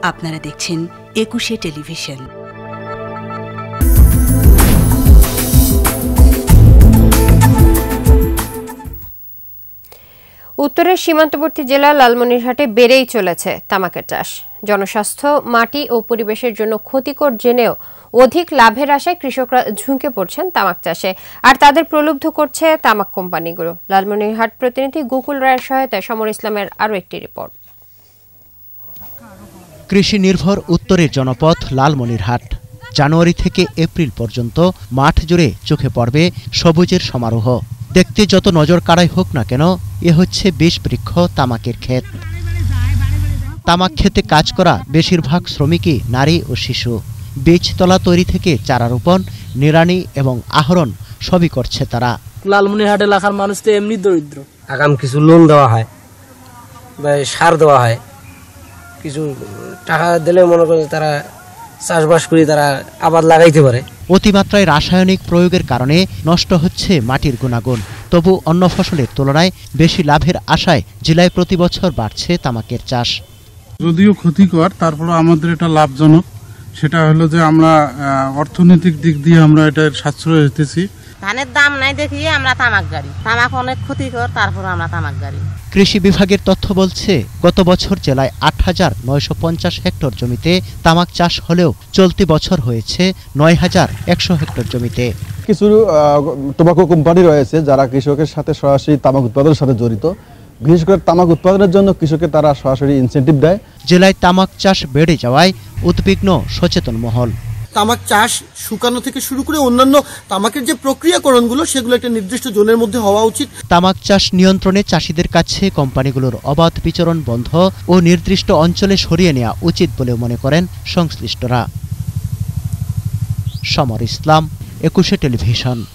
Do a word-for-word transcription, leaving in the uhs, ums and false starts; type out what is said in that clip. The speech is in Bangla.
আপনারা দেখছেন একুশে টেলিভিশন। উত্তরের সীমান্তবর্তী জেলা লালমনিরহাটে বেড়েই চলেছে তামাকের চাষ। জনস্বাস্থ্য, মাটি ও পরিবেশের জন্য ক্ষতিকর জেনেও অধিক লাভের আশায় কৃষকরা ঝুঁকে পড়ছেন তামাক চাষে, আর তাদের প্রলুব্ধ করছে তামাক কোম্পানিগুলো। লালমনিরহাট প্রতিনিধি গোকুল রায়ের সহায়তায় সমর ইসলামের আরও একটি রিপোর্ট। কৃষি নির্ভর উত্তরের জনপদ লালমনিরহাট। জানুয়ারি থেকে এপ্রিল পর্যন্ত মাঠ জুড়ে চোখে পড়বে সবুজের সমারোহ। দেখতে যত নজর কাড়াই হোক না কেন, এ হচ্ছে বিশ বৃক্ষ তামাকের ক্ষেত। তামাক খেতে কাজ করা বেশিরভাগ শ্রমিকই নারী ও শিশু। বীজতলা তৈরি থেকে চারা রোপণ, নিড়ানি এবং আহরণ সবই করছে তারা। লালমনিরহাট এলাকার মানুষ তো এমনি দরিদ্র। আগাম কিছু লোন দেওয়া হয় বা সার দেওয়া হয়, কিছু টাকা দিলে মনে করে তারা চাষবাস করে তারা আবাদ লাগাইতে পারে। অতিমাত্রায় রাসায়নিক প্রয়োগের কারণে নষ্ট হচ্ছে মাটির গুণাগুণ। তবু অন্য ফসলের তুলনায় বেশি লাভের আশায় জেলায় প্রতি বছর বাড়ছে তামাকের চাষ। যদিও ক্ষতিকর, তারপরে আমাদের এটা লাভজনক। সেটা হলো যে আমরা অর্থনৈতিক দিক দিয়ে আমরা এটার সাশ্রয় হতেছি। ধানের দাম নাই দেখিয়ে আমরা তামাক গাড়ি, তামাক অনেক ক্ষতিকর, তারপর আমরা তামাক গাড়ি। কৃষি বিভাগের তথ্য বলছে, গত বছর জেলায় আট হাজার নয়শো পঞ্চাশ হেক্টর জমিতে তামাক চাষ হলেও চলতি বছর হয়েছে নয় হাজার একশো হেক্টর জমিতে। কিছু টোবাকো কোম্পানি রয়েছে যারা কৃষকের সাথে সরাসরি তামাক উৎপাদনের সাথে জড়িত। বিশেষ করে তামাক উৎপাদনের জন্য কৃষকের তারা সরাসরি ইনসেন্টিভ দেয়। জেলায় তামাক চাষ বেড়ে যাওয়ায় উদ্বিগ্ন সচেতন মহল। তামাক চাষ শুকানো থেকে শুরু করে অন্যান্য তামাকের যে প্রক্রিয়াকরণগুলো, সেগুলো একটা নির্দিষ্ট জোনের মধ্যে হওয়া উচিত। তামাক চাষ নিয়ন্ত্রণে চাষিদের কাছে কোম্পানিগুলোর অবাধ বিচরণ বন্ধ ও নির্দিষ্ট অঞ্চলে সরিয়ে নেওয়া উচিত বলে মনে করেন সংশ্লিষ্টরা। সমর ইসলাম, একুশে টেলিভিশন।